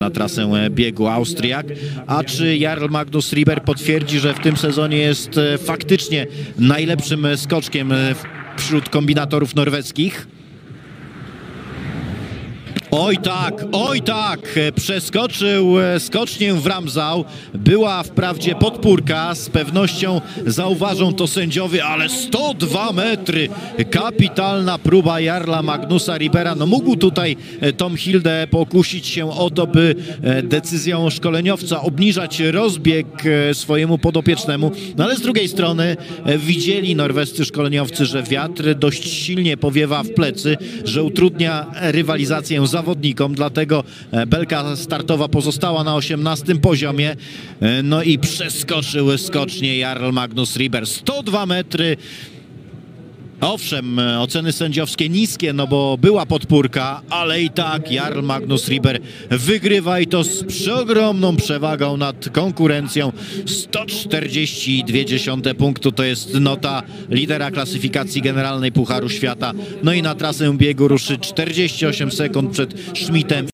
na trasę biegu Austriak. A czy Jarl Magnus Rieber potwierdzi, że w tym sezonie jest faktycznie najlepszym skoczkiem wśród kombinatorów norweskich? Oj tak, przeskoczył skocznię w Ramsau. Była wprawdzie podpórka, z pewnością zauważą to sędziowie, ale 102 metry, kapitalna próba Jarla Magnusa Riebera. No mógł tutaj Tom Hilde pokusić się o to, by decyzją szkoleniowca obniżać rozbieg swojemu podopiecznemu, no ale z drugiej strony widzieli norwescy szkoleniowcy, że wiatr dość silnie powiewa w plecy, że utrudnia rywalizację zawodnikom, dlatego belka startowa pozostała na 18 poziomie. No i przeskoczył skocznie Jarl Magnus Rieber. 102 metry. Owszem, oceny sędziowskie niskie, no bo była podpórka, ale i tak Jarl Magnus Rieber wygrywa i to z przeogromną przewagą nad konkurencją. 142 punktu to jest nota lidera klasyfikacji generalnej Pucharu Świata. No i na trasę biegu ruszy 48 sekund przed Schmidtem.